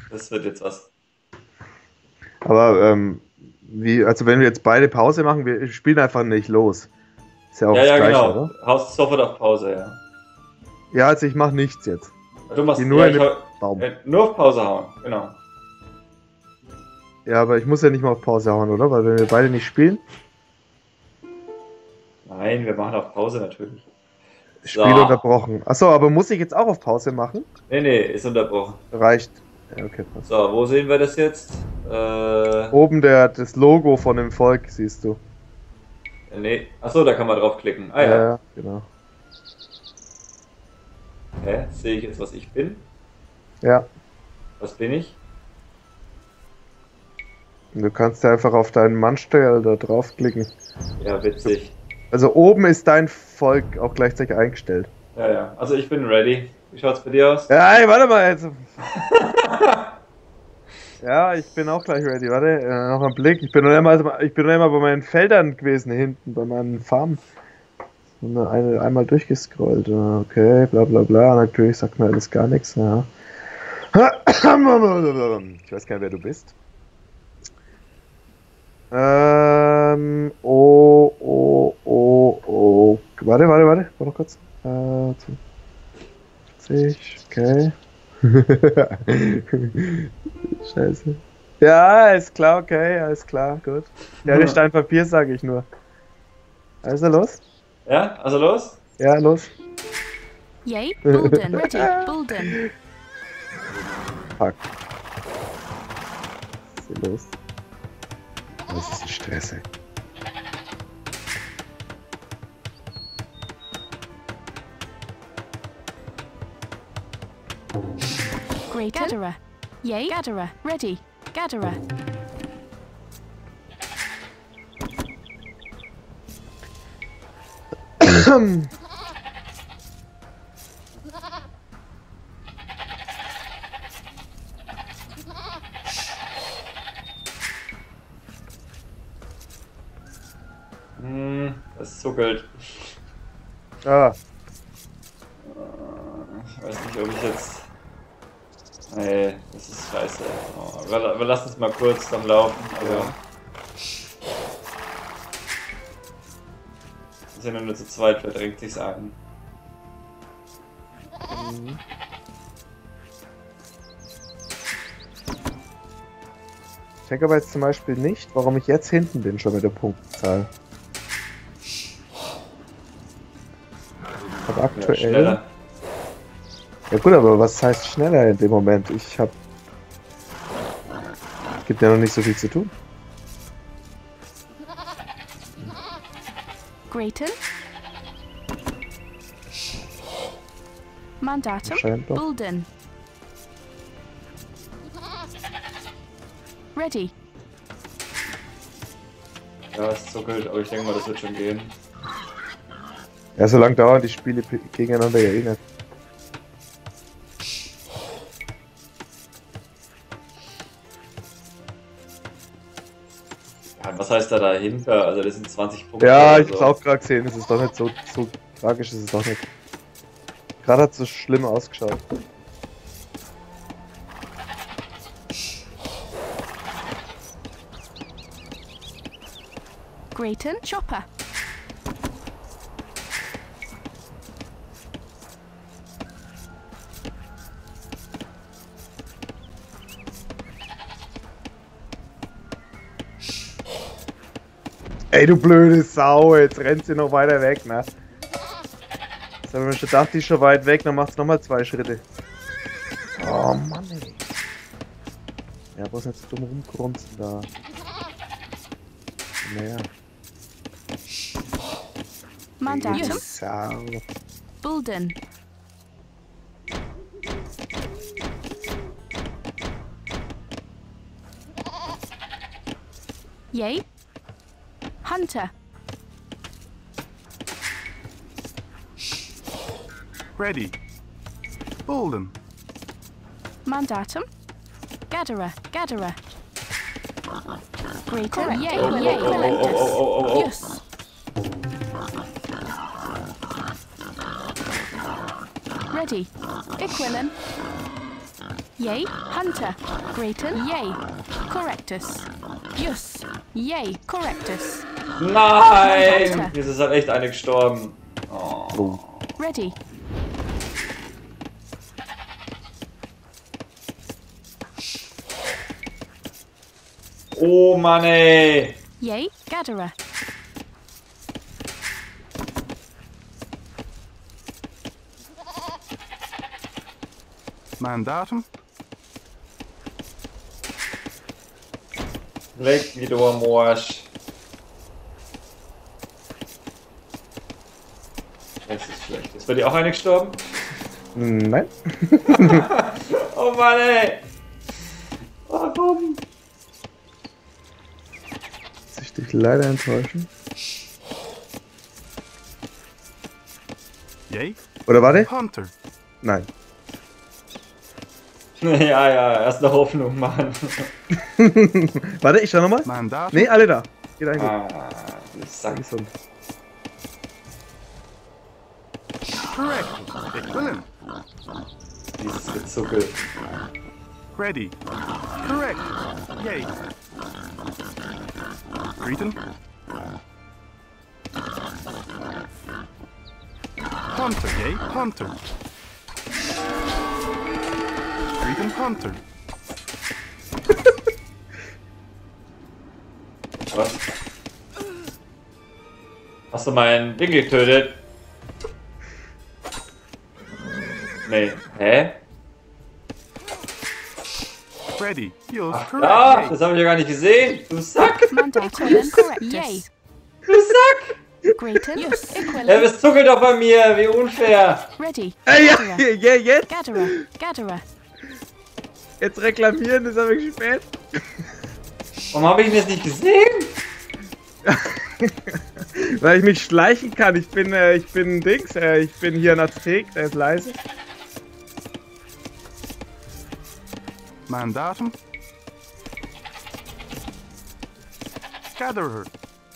Das wird jetzt was. Aber, also wenn wir jetzt beide Pause machen, wir spielen einfach nicht los. Ist ja auch Ja, das ja, Gleiche, genau. oder? Haust sofort auf Pause, ja. Ja, also ich mache nichts jetzt. Du machst, Geh nur ja, in den Baum. nur auf Pause hauen, genau. Ja, aber ich muss ja nicht mal auf Pause hauen, oder? Weil wenn wir beide nicht spielen, Nein, wir machen auf Pause natürlich. Spiel So. unterbrochen. Achso, aber muss ich jetzt auch auf Pause machen? Nee, ist unterbrochen. Reicht. Ja, okay, passt. So, wo sehen wir das jetzt? Oben das Logo von dem Volk siehst du. Nee. Achso, da kann man draufklicken. Ah ja. Ja, genau. Hä? Sehe ich jetzt, was ich bin? Ja. Was bin ich? Und du kannst ja einfach auf deinen Mannsteuer da draufklicken. Ja, witzig. Also oben ist dein Volk auch gleichzeitig eingestellt. Ja, ja. Also ich bin ready. Wie schaut's bei dir aus? Ja, ey, warte mal jetzt. Ja, ich bin auch gleich ready. Warte, noch ein Blick. Ich bin noch immer bei meinen Feldern gewesen, hinten, bei meinen Farmen. Und einmal durchgescrollt. Okay, bla bla bla. Natürlich sagt mir alles gar nichts. Ja. Ich weiß gar nicht, wer du bist. Warte. Warte noch kurz. 20, okay. Scheiße. Ja, ist klar, okay, alles klar, gut. Ja, der Stein Papier, sage ich nur. Also los? Ja, also los? Ja, los. Yay, Bulden, ready, Bulden. Fuck. Was ist hier los? Das ist ein Stress, ey. Great Gatherer. Yay, Gatherer, ready, Gatherer. Das zuckelt. Ah, Ich weiß nicht, ob ich jetzt. Nee, das ist scheiße. Oh, wir lassen es mal kurz dann laufen. Also. Wir sind ja nur zu zweit, verdrängt sich's an. ich denke aber jetzt zum Beispiel nicht, warum ich jetzt hinten bin, schon mit der Punktzahl. Aber Ja, aktuell. schneller. Ja gut, aber was heißt schneller in dem Moment? Gibt ja noch nicht so viel zu tun. Grayton. Mandatum, Scheint doch. Bulden. Ready. Ja, es zuckelt, aber ich denke mal, das wird schon gehen. Ja, so lange dauern die Spiele gegeneinander ja eh nicht. Ja, was heißt da dahinter? Also das sind 20 Punkte. Ja, oder ich hab's so. auch gerade gesehen, es ist doch nicht so tragisch, ist es doch nicht. Gerade hat es so schlimm ausgeschaut. Grayton, Chopper. Ey, du blöde Sau, jetzt rennt sie noch weiter weg, ne? Jetzt haben wir schon gedacht, die ist schon weit weg, dann macht's nochmal 2 Schritte. Oh Mann, ey. Ja, bloß nicht so dumm rumgrunzen da. Naja. Mandatum, Sau. Bulden. Yay. Hunter. Ready. Bulden. Mandatum. Gatherer, Gatherer. Greater, yay, Oh, yay, oh, oh, oh, oh, oh, oh. Yes. Ready. Equilin. Yay, Hunter. Grayton, yay. Correctus. Yus, yay. Correctus. Nein! Jetzt ist halt echt eine gestorben. Oh. Ready. Oh Mann, ey! Yay, Gatherer. Mandatum. Leck mich du am Arsch. Das ist schlecht. Ist bei dir auch eine gestorben? Nein. Oh Mann, ey! Warum? Muss ich dich leider enttäuschen. Yay. Oder warte? Hunter. Nein. Ja, erst eine Hoffnung, Mann. Warte, ich schau nochmal. Mandatum. Nee, alle da. Geht eigentlich. Ah, du Sack. Gesund. Correct. Equivalent. Dieses Gezuckel. Ready. Correct. Yay. Greeton. Hunter. Yay. Hunter. Greeton Hunter. Was? Hast du mein Ding getötet? Nee. Hä? Ready. Yours. Correct. Ah, Yay. das habe ich ja gar nicht gesehen. Du Sack! Mandatum, Correctus. Yay. Du Sack! Grayton, Yus, Ja, Equivalent. das zuckelt doch bei mir. Wie unfair. Ready. Ja, Gatherer. ja, jetzt. Gatherer. Gatherer. Jetzt reklamieren, ist aber spät. Warum habe ich ihn jetzt nicht gesehen? Weil ich mich schleichen kann. Ich bin Dings. Ich bin hier ein Aztek, der ist leise. Mandatum. Gatherer.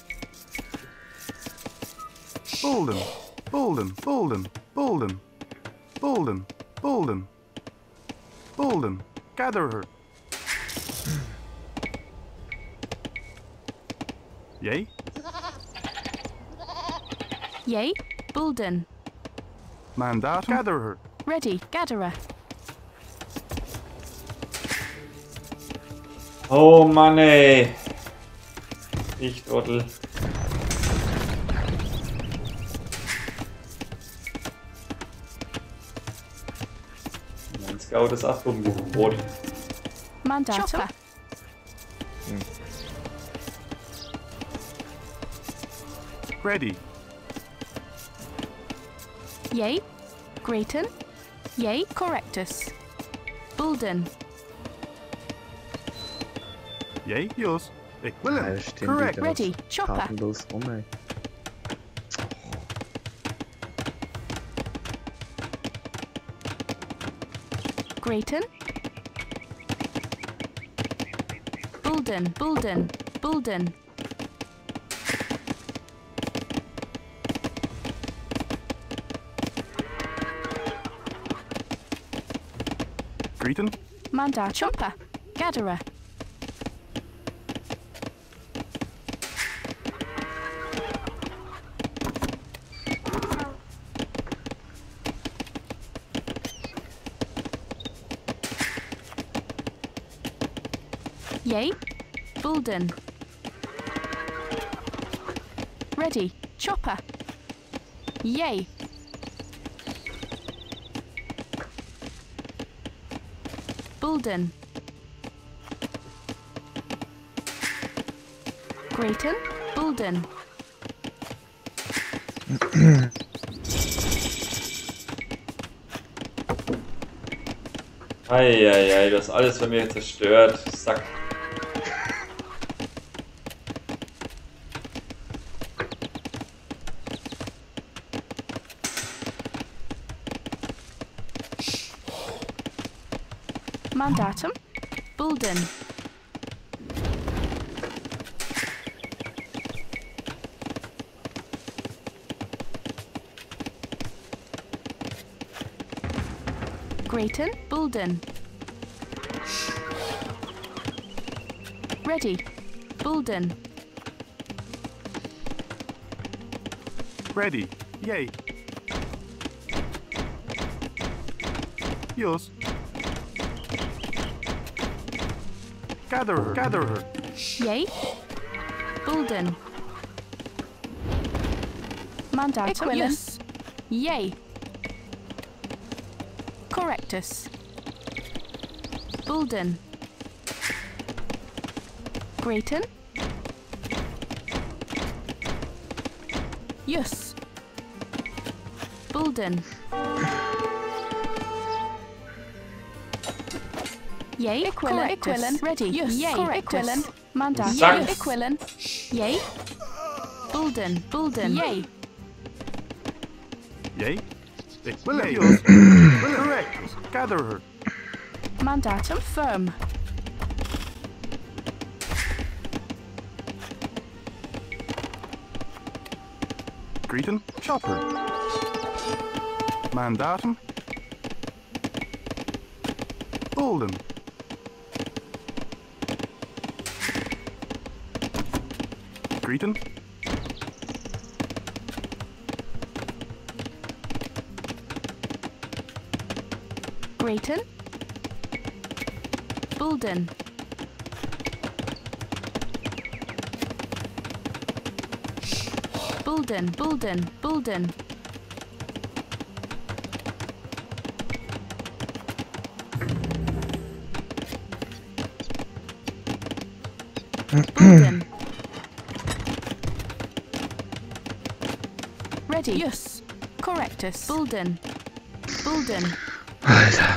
Bolden. Bolden. Bolden. Bolden. Bolden. Bolden. Bolden. Gatherer. Yay. Yay. Bulden. Mandatum. Gatherer. Ready. Gatherer. Oh Mann, ey. Ich Trottel. Mein Scout ist auch rumgebrot. Mandatum. Chopper. Ready. Yay. Grayton. Yay. Correctus. Bulden. Yay. Yours. Da Equivalent. stehen Correct. die ganz Ready. Chopper. tatenlos rum, ey. Grayton. Bulden. Bulden. Bulden. Greeton. Mandar. Chopper. Gatherer. Yay. Bulden. Ready. Chopper. Yay. Bulden. Grayton. Bulden. Eieiei, du hast alles von mir zerstört. Sack. Mandatum. Bulden. Grayton. Bulden. Ready. Bulden. Ready. Yay. Yours. Gather her. Gather her. Yay. Bulden. Mandatum. Yes. Yay. Correctus. Bulden. Grayton. Yes. Bulden. Yay. Equilin. Ready. Yes. Yay. Equilin. Mandatum. Yes. Equilin. Yay. Bulden. Bulden. Yay. Yay. Equilin. Yours. Correct. Gather her. Mandatum firm. Greeton. Chopper. Mandatum. Bolden. Greeton. Grayton. Bulden. Bulden. Bulden. Bulden. Bulden. Ready. Yes. Correctus. Bulden. Bulden. Alter.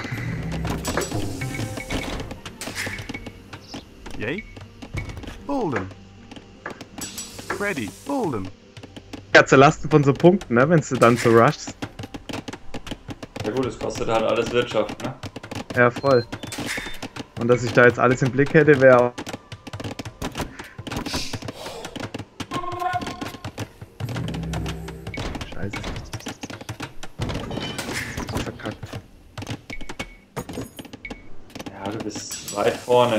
Yay. Bolden. Ready. Bolden. Ja, zu Lasten von so Punkten, ne, wenn du dann so rushst. Ja gut, es kostet halt alles Wirtschaft, ne? Ja, voll. Und dass ich da jetzt alles im Blick hätte, wäre auch... Scheiße. Verkackt. Ja, du bist weit vorne.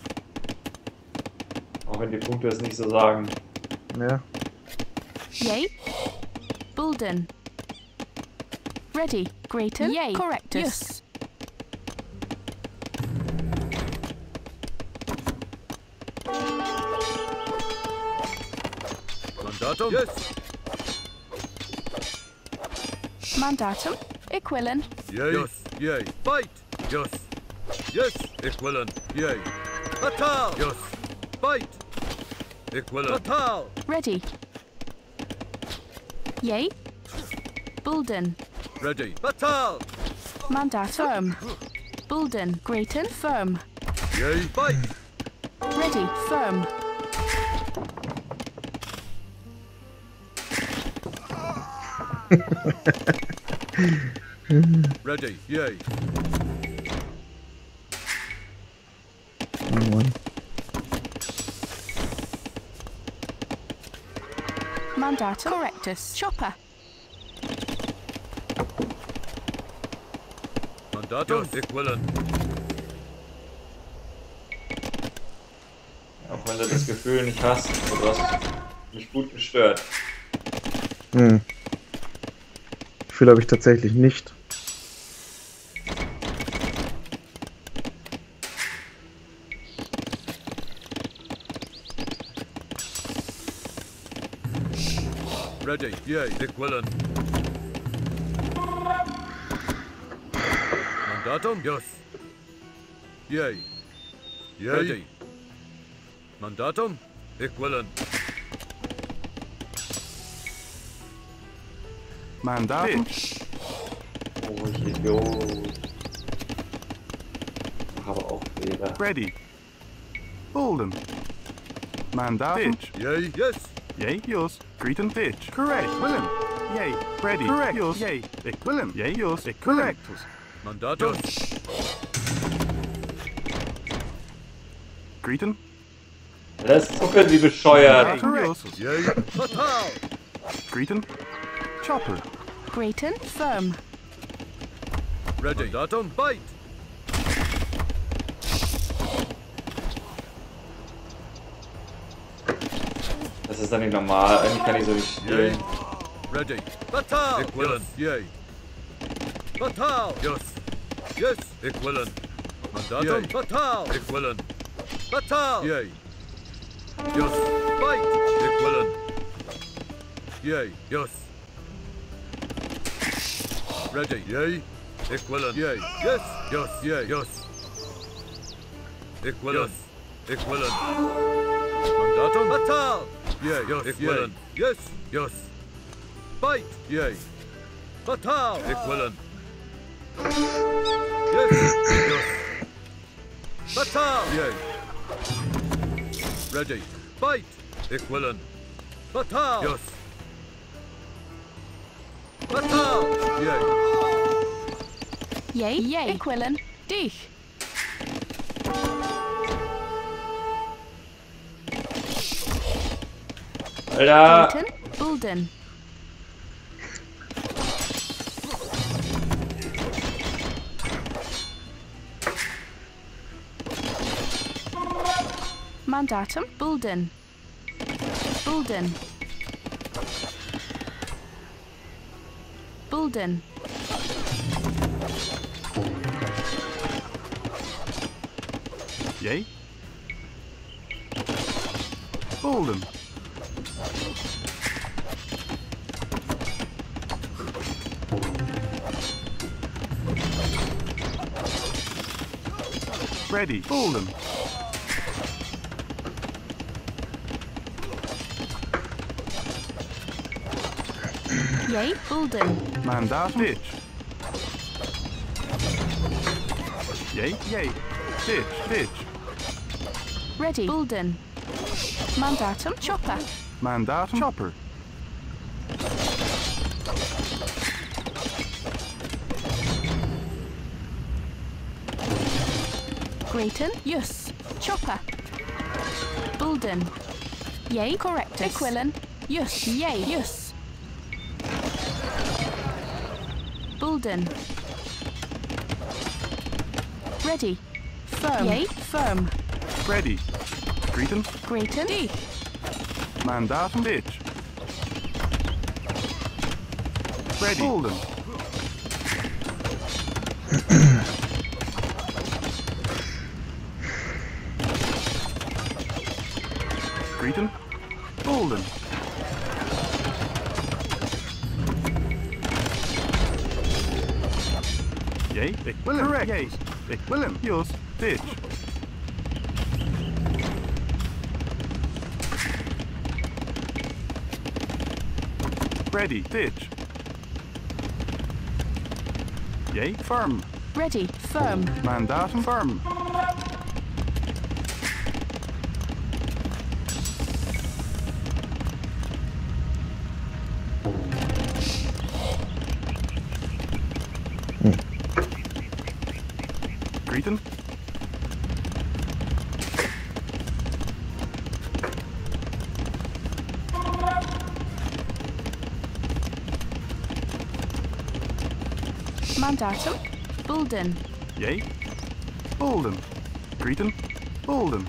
Auch wenn die Punkte es nicht so sagen. Ja. Yay. Bulden. Ready. Grayton. Yay. Correctus. Yes. Mandatum? Yes. Mandatum. Equilin. Yay. Yes. Yay. Fight. Yes. Yes. Equilin. Yay. Atal. Yes. Fight. Equilin. Atal. Ready. Yay. Bulden. Ready. Atal. Mandatum. Firm. Bulden. Grayton. Firm. Yay. Fight. Ready. Firm. Ready. Yay. Oh Mann. Mandatum. Correctus. Chopper. Mandatum. Equilin. Auch wenn du das Gefühl nicht hast, du hast mich gut gestört. Hm. Gefühl habe ich tatsächlich nicht. Ready. Yay. Equilin. Mandatum? Yes. Yay. Yay. Ready. Mandatum? Equilin. Mandatum. Oh, ich Idiot. Mach aber auch Fehler. Ready. Bolden. Mandatum. Pitch. Yay. Yes. Yay. Yours. Greeton. Pitch. Correct. Willem. Yay. Ready. Correct. Yours. Yay. Willem. Yay. Yours. Correct. Mandatum? Greeton. Das zucken wie bescheuert. Correct. Yay. Fatal. Greeton. Chopper. Grayton. Firm. Ready. Mandatum? Bite. ist dann nicht normal. Eigentlich kann ich so nicht Yay. spielen. Ready. Batal. Ik willen. Yay. Batal. Yes. Yes. Ik willen. Mandatum. Batal. Ik willen. Batal. Yay. Yes. Fight. Ik willen. Yay. Yes. Ready. Yay. Ik willen. Yay. Yes. Yes. Yay. Yes. Ik willen. Ik willen. Mandatum. Batal. Yay. Yes. Ik willen. Yes. Yes. Fight. Yay. Batal. Ik willen. Yes. Yes. Batal. Yay. Ready. Fight. Ik willen. Batal. Yes. Batal. Yay. Yay, yay. Ik willen. Dich. Alter! Greten. Bulden. Mandatum. Bulden. Bulden. Bulden. Yay. Bolden. Ready. Bolden. Yay, Bulden. Mandatum. Ditch. Yay. Yay. Ditch. Ditch. Ready. Bulden. Mandatum. Chopper. Mandatum. Chopper. Greten. Yus. Chopper. Bulden. Yay, correctus. Ik willen. Yus. Yay, yus. Bulden. Ready. Firm. Yay, firm. Ready. Greten. Greten. Dich. Mandatum. Ditch. Ready. Bolden. Greten. Bolden. Yay. Ik wil hem. Correct. Yay. Ik wil hem. Jos. Ditch. Ready. Ditch. Yay. Firm. Ready. Firm. Mandatum. Firm. Greten. Mandatum. Bulden. Yay. Bolden. Greten. Bolden.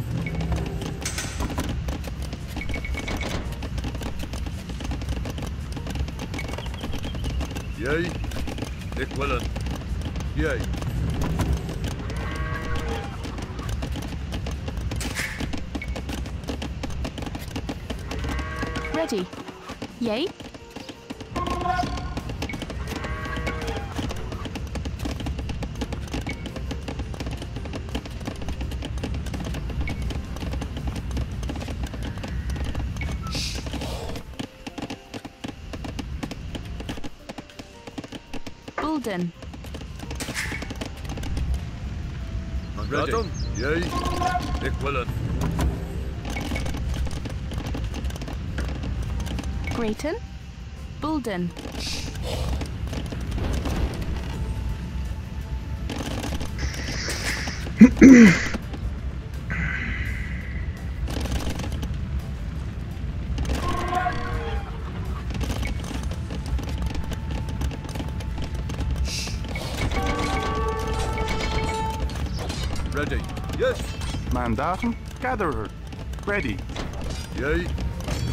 Yay. Ik willen. Yay. Ready. Yay. Bulden. Mandatum. Yay. Ik willen. Greten. Bulden. Ready. Yes. Mandatum. Gatherer. Ready. Yay.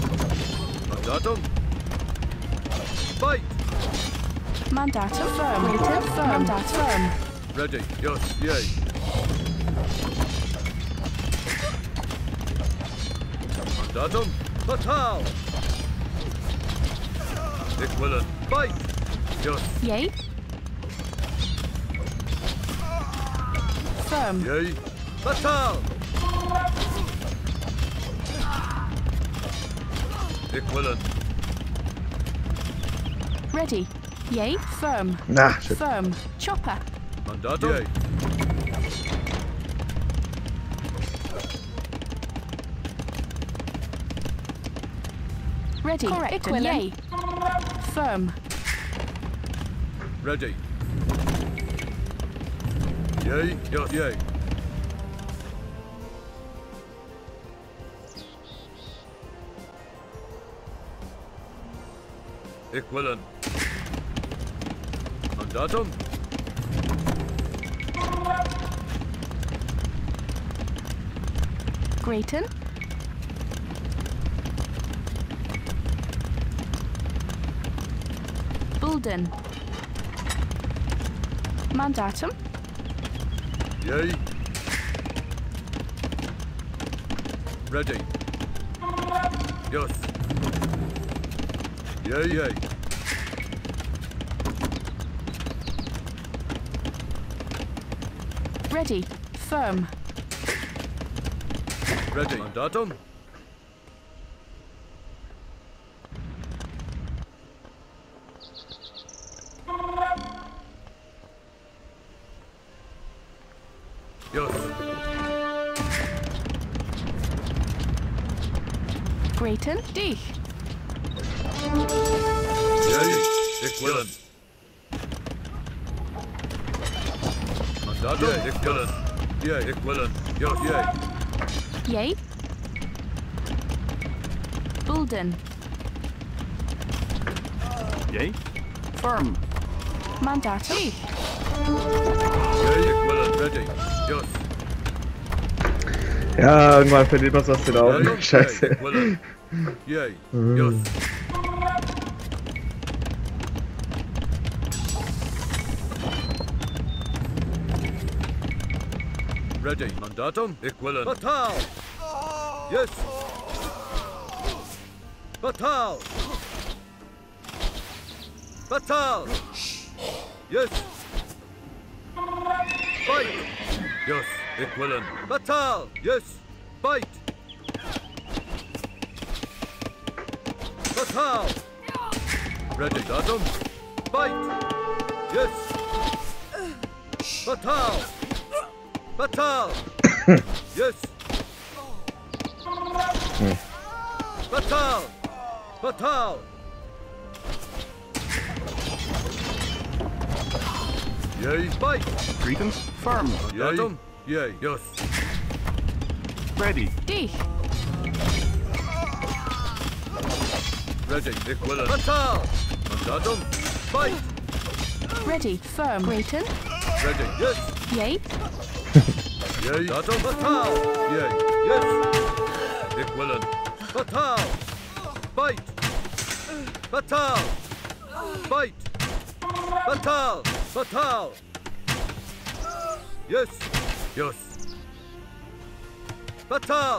Mandatum. Fight. Mandatum firm. Waited firm. Mandatum firm. Ready. Yes. Yay. Mandatum. Fatal. Ich willen. Fight. Yes. Yay. Firm. Yay. Fatal. Ich willen. Ready. Yay. Firm. Na, shit. Firm. Chopper. Mandatum. Yay. Ready. Correct. Yay. Firm. Ready. Yay. Yes. Yay. Ich willen. Mandatum. Grayton. Bulden. Mandatum. Yay. Ready. Yes. Yay, yay. Ready. Firm. Ready. Mandatum. Yes. Grayton. Dich. Yay. Ich willen. Mandatum. Yay. Ich willen. Yay. Ich willen. Yes, yay. Yay. Bulden. Yay. Firm. Mandatum. Yay. Ich willen. Ready. Yes. Ja, irgendwann verliert man es aus den Augen. Yay. Scheiße. Ich willen. Yay. Yes. Ready. Mandatum. Ich willen. Fatal. Yes. Fatal. Fatal. Yes. Fight. Yes. Ich willen. Fatal. Yes. Fight. Fatal. Ready. Datum. Fight. Yes. Fatal. Fatal. Yes. Fatal. Fatal. Yay. Fight. Greeting. Firm. Datum. Yay. Yes. Ready. Dich. Ready. Ich willen. Fatal. Mandatum. Fight. Ready. Firm. Grayton. Ready. Yes. Yay. Yay. Datum. Fatal. Yay. Yes. Ich willen. Fatal. Fight. Fatal. Fight. Fatal. Fatal. Yes. Yes. Fatal.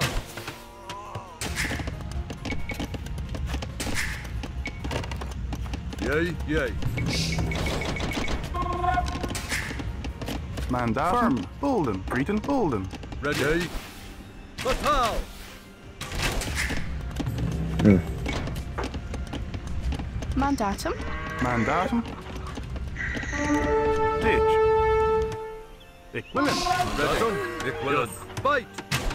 Yay. Yay. Mandatum. Firm. Bolden. Greeting. Bolden. Ready. Yay. Fatal. Mandatum. Mandatum. Ditch. Ich willen. Ready. Ich willen. Fight.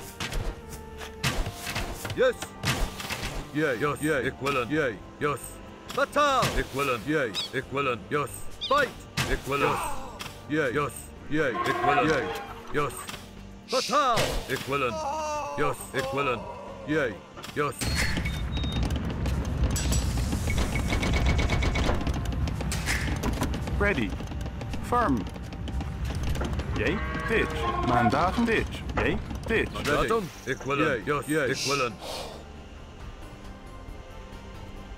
Yes. Yay. Yes. Yay. Ich willen. Yay. Yes. Fatal. Ich willen. Yay. Ich willen. Yes. Fight. Ich willen. Yay. Yes. Yay. Ich willen. Yay. Yes. Fatal. Ich willen. Yes. Ich willen. Yay. Yes. Ready. Firm. Yay. Ditch. Mandatum. Ditch. Yay. Ditch. Mandatum. Ich willen. Yes. Yay. Ich willen.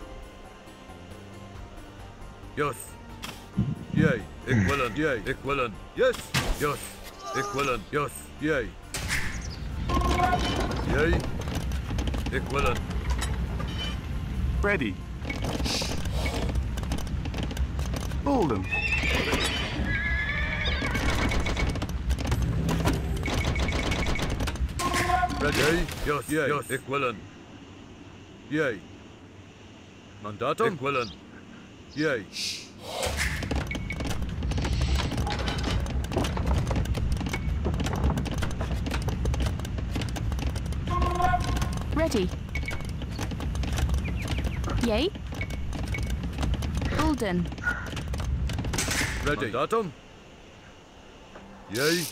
Yes. Yay. Equivalent. Yay. Equivalent. Yes. Yes. Equivalent. Yes. Yay. Yay. Equivalent. Ready. Bolden. Ready. Yay. Yes. Yay. Yes. Equivalent. Yay. Mandatum. Equivalent. Yay. Ready. Yay. Bolden. Ready. Mandatum. Yay.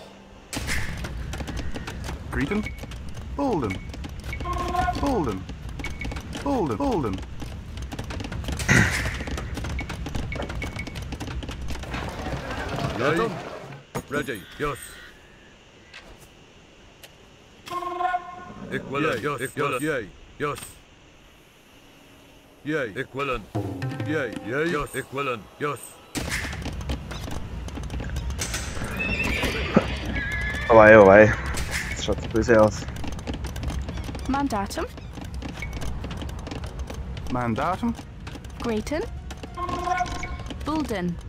Cretan. Bolden. Bolden. Bolden. Bolden. Mandatum. Ready. Yes. Equivalent. Yes. Equivalent. Yay. Yes. Yay. Equivalent. Yay. Yay. Yes. Equivalent. Yes. Oh wei. Das schaut so böse aus. Mandatum. Mandatum. Grayton. Bolden.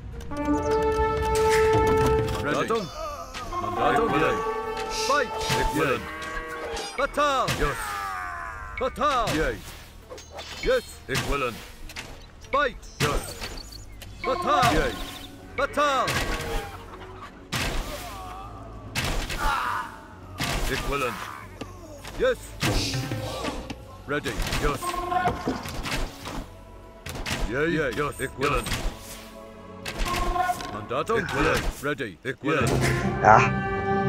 Mandatum. Mandatum. Yay. Fight. Equivalent. Batal. Yes. Batal. Yay. Yes. Equivalent. Fight. Yes. Batal. Yay. Batal. Equivalent. Yes. Ready. Yes. Yay. Yay. Yes. Equivalent. Mandatum. Equivalent. Ready. Equivalent. Ja.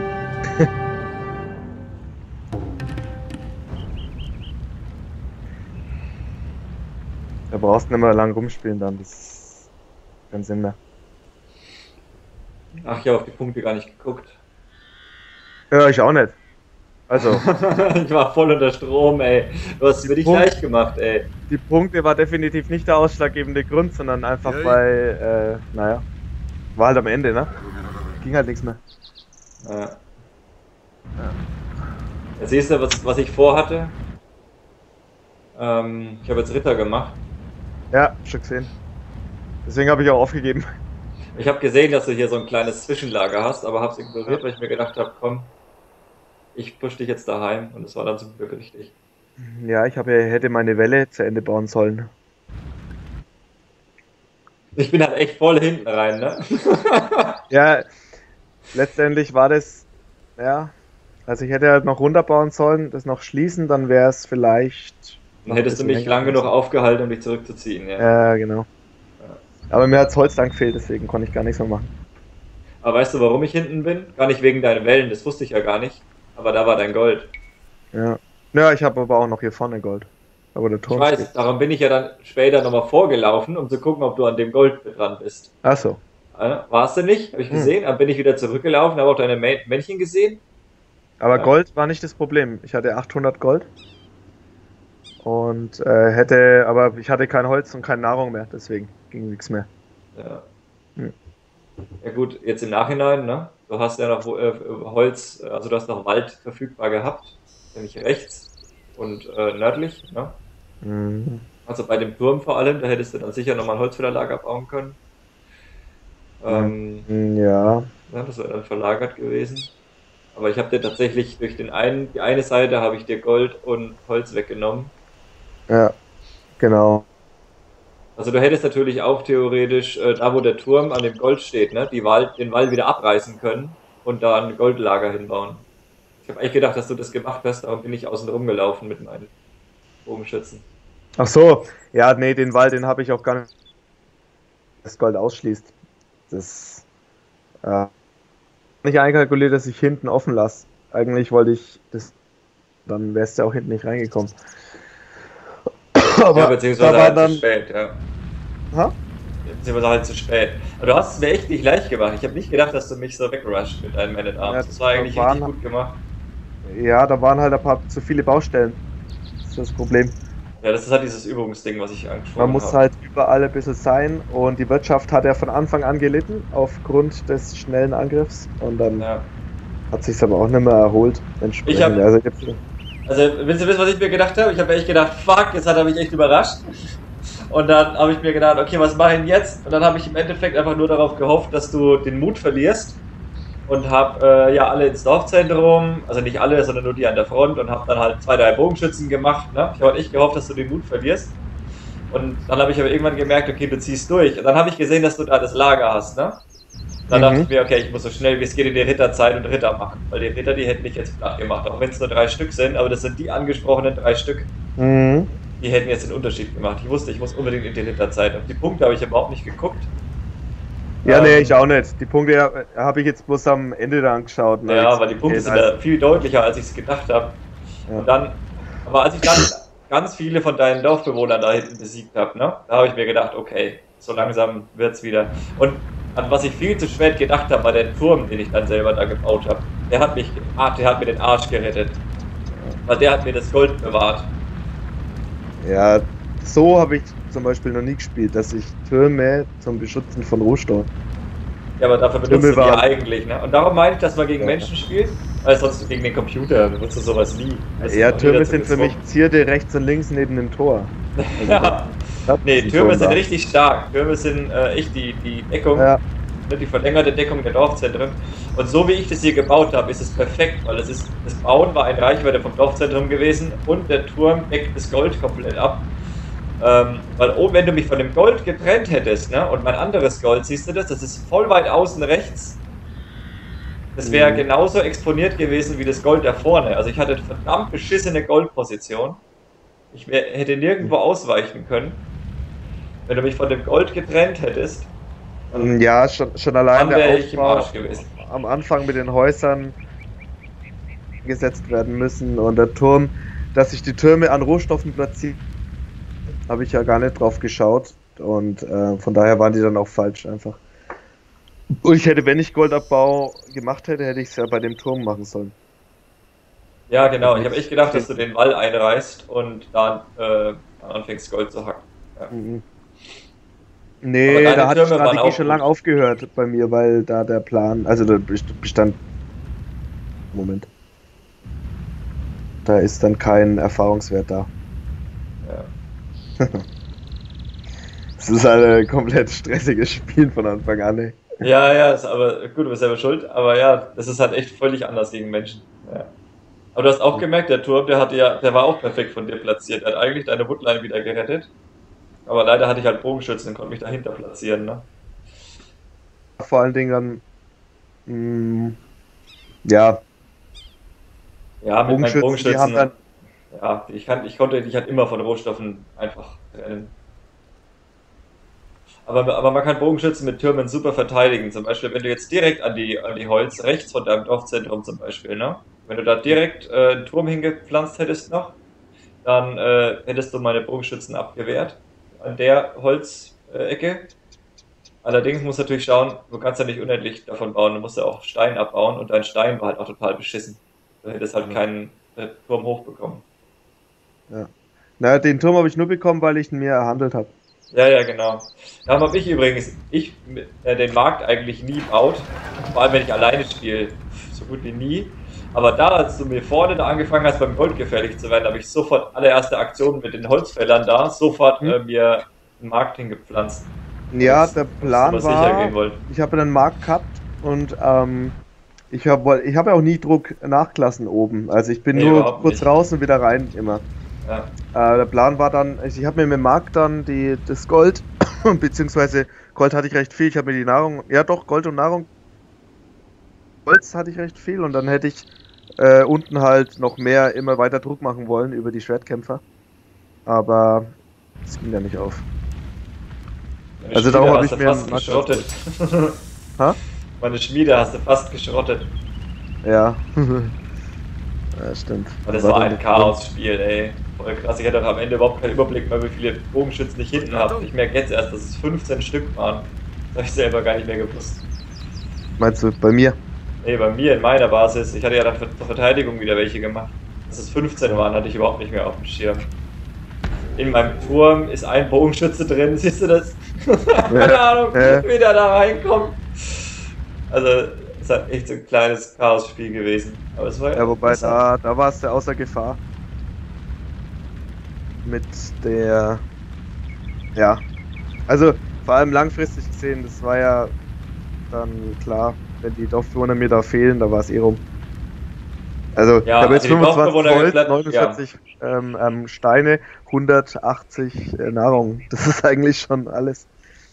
Da brauchst du nicht mehr lang rumspielen dann, das ist keinen Sinn mehr. Ach, ich habe auf die Punkte gar nicht geguckt. Ja, ich auch nicht. Also, Ich war voll unter Strom, ey. Du hast es mir nicht leicht gemacht, ey. die Punkte war definitiv nicht der ausschlaggebende Grund, sondern einfach Ja, ja. weil, naja, war halt am Ende, ne? Ging halt nichts mehr. Ja. Ja, siehst du, was ich vorhatte? Ich habe jetzt Ritter gemacht. Ja, schon gesehen. Deswegen habe ich auch aufgegeben. Ich habe gesehen, dass du hier so ein kleines Zwischenlager hast, aber habe es ignoriert, weil ich mir gedacht habe, komm, ich push dich jetzt daheim, und es war dann zum Glück richtig. Ja, hätte meine Welle zu Ende bauen sollen. Ich bin halt echt voll hinten rein, ne? Ja, letztendlich war das, ja, also ich hätte halt noch runterbauen sollen, das noch schließen, dann wäre es vielleicht... Dann hättest du mich lang genug aufgehalten, um dich zurückzuziehen, ja. Ja, genau. Aber mir hat's Holz dann gefehlt, deswegen konnte ich gar nichts mehr machen. Aber weißt du, warum ich hinten bin? Gar nicht wegen deinen Wellen, das wusste ich ja gar nicht. Aber da war dein Gold. Ja. Ja, ich habe aber auch noch hier vorne Gold. Aber der Ich Turm weiß, steht. darum bin ich ja dann später nochmal vorgelaufen, um zu gucken, ob du an dem Gold dran bist. Ach so. Warst du nicht? Habe ich gesehen. Dann bin ich wieder zurückgelaufen, habe auch deine Männchen gesehen. Aber Ja. Gold war nicht das Problem. Ich hatte 800 Gold. Und aber ich hatte kein Holz und keine Nahrung mehr, deswegen ging nichts mehr. Ja. Hm. Ja gut, jetzt im Nachhinein, ne? Du hast ja noch Holz, also du hast noch Wald verfügbar gehabt, nämlich rechts und nördlich, ne? Mhm. Also bei dem Turm vor allem, da hättest du dann sicher nochmal ein Holzfällerlager bauen können. Ja. Ja, das wäre dann verlagert gewesen. Aber ich habe dir tatsächlich durch die eine Seite habe ich dir Gold und Holz weggenommen. Ja. Genau. Also du hättest natürlich auch theoretisch, da wo der Turm an dem Gold steht, ne, den Wald wieder abreißen können und da ein Goldlager hinbauen. Ich habe eigentlich gedacht, dass du das gemacht hast, darum bin ich außen rumgelaufen mit meinen Bogenschützen. Ach so. Ja, nee, den Wald, den habe ich auch gar nicht. Das Gold ausschließt. Das nicht einkalkuliert, dass ich hinten offen lasse. Eigentlich wollte ich das. Dann wärst du auch hinten nicht reingekommen. Aber Ja, beziehungsweise da war halt dann. zu spät, ja. Ha? Beziehungsweise halt zu spät. Aber du hast es mir echt nicht leicht gemacht. Ich habe nicht gedacht, dass du mich so wegrusht mit deinen Man-at-Arms. Ja, Das war eigentlich da waren- richtig gut gemacht. Ja, da waren halt ein paar zu viele Baustellen. Das ist das Problem. Ja, das ist halt dieses Übungsding, was ich angesprochen Man muss habe. halt überall ein bisschen sein und die Wirtschaft hat ja von Anfang an gelitten aufgrund des schnellen Angriffs und dann Ja. hat sich's aber auch nicht mehr erholt. Entsprechend. Ich hab- Also, jetzt, Also, willst du wissen, was ich mir gedacht habe? Ich habe echt gedacht, fuck, jetzt hat er mich echt überrascht. Und dann habe ich mir gedacht, okay, was mache ich denn jetzt? Und dann habe ich im Endeffekt einfach nur darauf gehofft, dass du den Mut verlierst. Und habe ja alle ins Dorfzentrum, also nicht alle, sondern nur die an der Front und habe dann halt 2, 3 Bogenschützen gemacht. Ne? Ich habe halt echt gehofft, dass du den Mut verlierst. Und dann habe ich aber irgendwann gemerkt, okay, du ziehst durch. Und dann habe ich gesehen, dass du da das Lager hast. Ne? Dann dachte ich mir, okay, ich muss so schnell wie es geht in die Ritterzeit und Ritter machen. Weil die Ritter, die hätten mich jetzt platt gemacht. Auch wenn es nur 3 Stück sind, aber das sind die angesprochenen 3 Stück. Mhm. Die hätten jetzt den Unterschied gemacht. Ich wusste, ich muss unbedingt in die Ritterzeit. Auf die Punkte habe ich überhaupt nicht geguckt. Ja, nee, ich auch nicht. Die Punkte habe ich jetzt bloß am Ende dann geschaut. Ne? Ja, aber die Punkte sind da viel deutlicher, als ich es gedacht habe. Ja. Und dann, aber als ich dann ganz viele von deinen Dorfbewohnern da hinten besiegt habe, ne, da habe ich mir gedacht, okay, so langsam wird's wieder. Und an was ich viel zu spät gedacht habe, war der Turm, den ich dann selber da gebaut habe. Der hat mir den Arsch gerettet. Weil der hat mir das Gold bewahrt. Ja, so habe ich zum Beispiel noch nie gespielt, dass ich Türme zum Beschützen von Rohstoffen. Ja, aber dafür benutzt du die Türme ja waren- eigentlich, ne? Und darum meine ich, dass man gegen Ja. Menschen spielt, weil sonst gegen den Computer benutzt du sowas nie. Das Ja, ist noch nie Türme dazu sind für mich gezwungen. Zierde rechts und links neben dem Tor. Also, Ja. das Nee, ist Türme schon sind da. richtig stark. Türme sind echt die Deckung, Ja, ne, die verlängerte Deckung der Dorfzentren. Und so wie ich das hier gebaut habe, ist es perfekt, weil das Bauen war in Reichweite vom Dorfzentrum gewesen und der Turm deckt das Gold komplett ab. Weil oben, wenn du mich von dem Gold getrennt hättest, ne, und mein anderes Gold, siehst du das ist voll weit außen rechts. Das wäre genauso exponiert gewesen wie das Gold da vorne. Also ich hatte eine verdammt beschissene Goldposition. Ich hätte nirgendwo ausweichen können. Wenn du mich von dem Gold getrennt hättest, ja, schon allein dann wäre der ich im Aufbau Arsch gewesen. am Anfang mit den Häusern gesetzt werden müssen und der Turm, dass sich die Türme an Rohstoffen platzieren, habe ich ja gar nicht drauf geschaut und von daher waren die dann auch falsch einfach. Und ich hätte, wenn ich Goldabbau gemacht hätte, hätte ich es ja bei dem Turm machen sollen. Ja, genau. Ich habe echt gedacht, dass du den Wall einreißt und dann anfängst Gold zu hacken. Ja. Mhm. Aber Nee, deine da hat die Türme waren Strategie auch schon gut. lang aufgehört bei mir, weil da der Plan, also da bestand. Moment. Da ist dann kein Erfahrungswert da. Ja. Es ist halt ein komplett stressiges Spiel von Anfang an. Ey. Ja, ist aber gut, du bist selber schuld. Aber ja, das ist halt echt völlig anders gegen Menschen. Ja. Aber du hast auch gemerkt, der Turm, der war auch perfekt von dir platziert. Er hat eigentlich deine Woodline wieder gerettet. Aber leider hatte ich halt Bogenschützen und konnte mich dahinter platzieren, ne? Vor allen Dingen dann, ja, Ja, mit meinen Bogenschützen, die haben Bogenschützen. dann, Ja, ich konnte dich halt immer von Rohstoffen einfach trennen. Aber man kann Bogenschützen mit Türmen super verteidigen. Zum Beispiel, wenn du jetzt direkt an die Holz, rechts von deinem Dorfzentrum zum Beispiel, ne? Wenn du da direkt einen Turm hingepflanzt hättest noch, dann hättest du meine Bogenschützen abgewehrt an der Holzecke. Allerdings musst du natürlich schauen, du kannst ja nicht unendlich davon bauen, du musst ja auch Stein abbauen und dein Stein war halt auch total beschissen. Du hättest halt keinen Turm hochbekommen. na, den Turm habe ich nur bekommen, weil ich ihn mir erhandelt habe. Ja, genau. Darum habe ich übrigens, den Markt eigentlich nie baut, vor allem wenn ich alleine spiele, so gut wie nie. Aber da, als du mir vorne da angefangen hast, beim Gold gefährlich zu werden, habe ich sofort allererste Aktion mit den Holzfällern da, sofort mir einen Markt hingepflanzt. Ja, Das- der dass Plan wir sicher gehen war, wollen. ich habe einen Markt gehabt und ich habe ja auch nie Druck nachgelassen oben. Also ich bin Nee, nur überhaupt kurz nicht. raus und wieder rein immer. Ja. Der Plan war dann, also ich habe mir mit dem Markt dann das Gold, beziehungsweise Gold hatte ich recht viel, ich habe mir die Nahrung, ja doch, Gold und Nahrung, Holz hatte ich recht viel und dann hätte ich unten halt noch mehr immer weiter Druck machen wollen über die Schwertkämpfer. Aber es ging ja nicht auf. Meine Also Schmiede darum habe hast ich du mir fast einen Markt geschrottet. Ha? Meine Schmiede hast du fast geschrottet. Ja. Ja, stimmt. Und das war ein Chaos-Spiel, ey. Voll krass. Ich hatte auch am Ende überhaupt keinen Überblick mehr, wie viele Bogenschützen ich hinten habe. Ich merke jetzt erst, dass es 15 Stück waren. Das habe ich selber gar nicht mehr gewusst. Meinst du, bei mir? Nee, bei mir in meiner Basis. Ich hatte ja dann zur Verteidigung wieder welche gemacht. Dass es 15 waren, hatte ich überhaupt nicht mehr auf dem Schirm. in meinem Turm ist ein Bogenschütze drin, siehst du das? Keine Ahnung, wie der da reinkommt. Also, es hat echt so ein kleines Chaos-Spiel gewesen. Aber es war Ja, wobei da war es ja außer Gefahr. Mit der. Ja. Also, vor allem langfristig gesehen, das war ja dann klar, wenn die Dorfbewohner mir da fehlen, da war es eh rum. Also, Ja, ich habe jetzt also die 25 Dorfbewohner Holz, bleibt- 49 Steine, 180 Nahrung. Das ist eigentlich schon alles.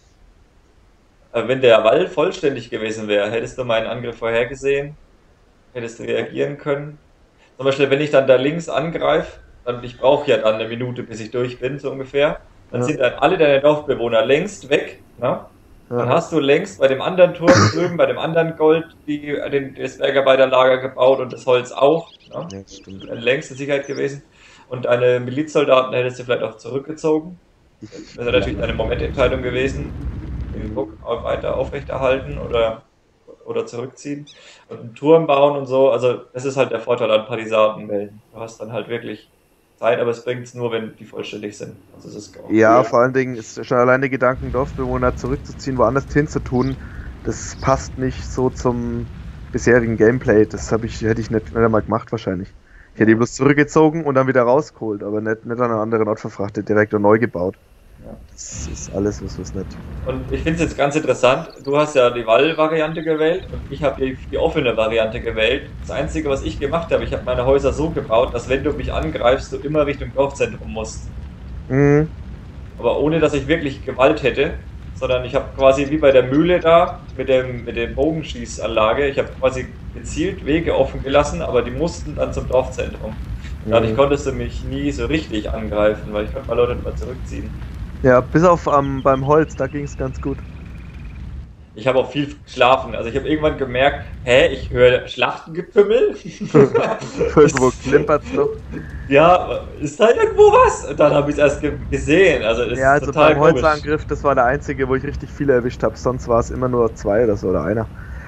Wenn der Wall vollständig gewesen wäre, hättest du meinen Angriff vorhergesehen, hättest du reagieren können. Zum Beispiel, wenn ich dann da links angreife, dann ich brauche ja dann eine Minute, bis ich durch bin, so ungefähr. Dann Ja. sind dann alle deine Dorfbewohner längst weg. Ne? Dann Ja. hast du längst bei dem anderen Turm drüben, bei dem anderen Gold, das Bergarbeiterlager gebaut und das Holz auch. Ne? Ja, das stimmt. Längst in Sicherheit gewesen. Und deine Milizsoldaten hättest du vielleicht auch zurückgezogen. Das wäre natürlich eine Momententscheidung gewesen. Den Druck weiter aufrechterhalten oder zurückziehen. Und einen Turm bauen und so. Also, das ist halt der Vorteil an Palisadenwällen. Du hast dann halt wirklich Zeit, aber es bringt es nur, wenn die vollständig sind. Also, es ist auch Ja, vor allen Dingen ist schon allein der Gedanken, Dorfbewohner zurückzuziehen, woanders hinzutun, das passt nicht so zum bisherigen Gameplay. Das hätte ich nicht einmal gemacht wahrscheinlich. Ich hätte die bloß zurückgezogen und dann wieder rausgeholt, aber nicht an einen anderen Ort verfrachtet, direkt und neu gebaut. Ja. Das ist alles, was nicht. Und ich finde es jetzt ganz interessant, du hast ja die Wall-Variante gewählt und ich habe die offene Variante gewählt. Das Einzige, was ich gemacht habe, ich habe meine Häuser so gebaut, dass wenn du mich angreifst, du immer Richtung Dorfzentrum musst. Mhm. Aber ohne, dass ich wirklich Gewalt hätte, sondern ich habe quasi wie bei der Mühle da mit dem Bogenschießanlage, ich habe quasi gezielt Wege offen gelassen, aber die mussten dann zum Dorfzentrum. Und dadurch konntest du mich nie so richtig angreifen, weil ich konnte mal Leute mal zurückziehen. Ja, bis auf beim Holz, da ging es ganz gut. Ich habe auch viel geschlafen. Also ich habe irgendwann gemerkt, ich höre Schlachtengetümmel. Irgendwo klimpert es noch. Ja, ist da irgendwo was? Und dann habe ich es erst gesehen. Also das Ja, ist also total beim komisch. Holzangriff, das war der einzige, wo ich richtig viele erwischt habe. Sonst war es immer nur 2 oder so oder einer.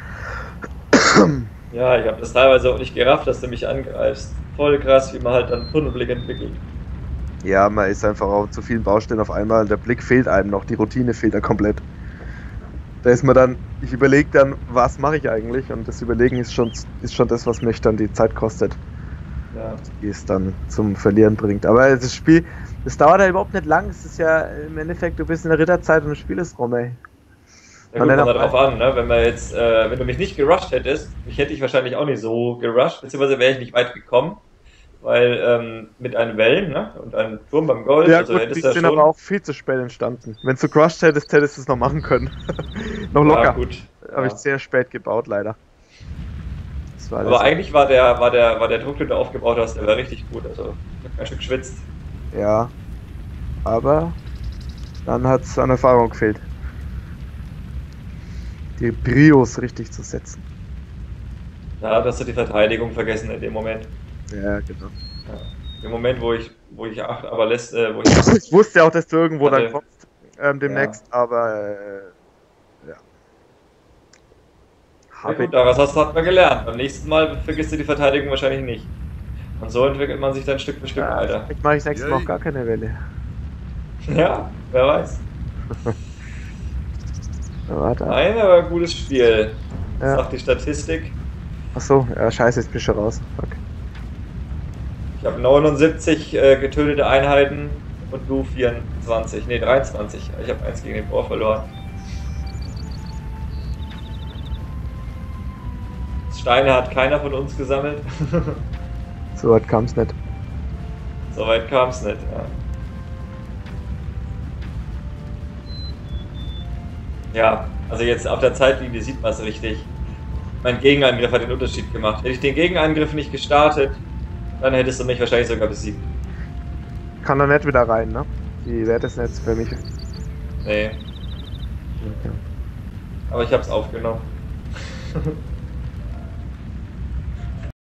Ja, ich habe das teilweise auch nicht gerafft, dass du mich angreifst. Voll krass, wie man halt dann Tunnelblick entwickelt. Ja, man ist einfach auf zu vielen Baustellen auf einmal. Der Blick fehlt einem noch, die Routine fehlt dann komplett. Da ist man dann, ich überlege dann, was mache ich eigentlich? Und das Überlegen ist schon das, was mich dann die Zeit kostet, Ja. die es dann zum Verlieren bringt. Aber das Spiel, das dauert ja überhaupt nicht lang. Es ist ja im Endeffekt, du bist in der Ritterzeit und das Spiel ist rum, ey. Ja, gut, kommt da drauf an, ne? Wenn du mich nicht gerusht hättest, hätte ich wahrscheinlich auch nicht so gerusht, beziehungsweise wäre ich nicht weit gekommen, weil mit einem Wellen, ne? Und einem Turm beim Gold, Ja also gut, hättest die du ja sind schon. aber auch viel zu spät entstanden. Wenn du crushed hättest, hättest du es noch machen können. Noch locker. Ja, gut. Habe Ja. ich sehr spät gebaut, leider. Das war Aber das- eigentlich war der Druck, den du aufgebaut hast, der war richtig gut. Also ich hab ganz schön geschwitzt. Ja. Aber dann hat es an Erfahrung gefehlt. Die Brios richtig zu setzen. Da hast du die Verteidigung vergessen in dem Moment. Ja, genau. Ja. Im Moment, wo ich wo ich Ich wusste auch, dass du irgendwo Warte. dann kommst demnächst, aber ja. Ja, gut, daraus hat man gelernt. Beim nächsten Mal vergisst du die Verteidigung wahrscheinlich nicht. Und so entwickelt man sich dann Stück für Stück weiter. Vielleicht mache ich das nächste Mal auch gar keine Welle. Ja, wer weiß. Warte. Nein, aber gutes Spiel. Ja. Sagt die Statistik. Achso, ja, scheiße, jetzt bin ich schon raus. Fuck. Ich habe 79 getötete Einheiten und du 24. Ne, 23. Ich habe 1 gegen den Bauer verloren. Steine hat keiner von uns gesammelt. So weit kam es nicht. Soweit kam es nicht. Ja, also jetzt auf der Zeitlinie sieht man es richtig. Mein Gegenangriff hat den Unterschied gemacht. Hätte ich den Gegenangriff nicht gestartet, dann hättest du mich wahrscheinlich sogar besiegt. Kann da nicht wieder rein, ne? Die Werte sind jetzt für mich. Nee, Okay. aber ich hab's aufgenommen.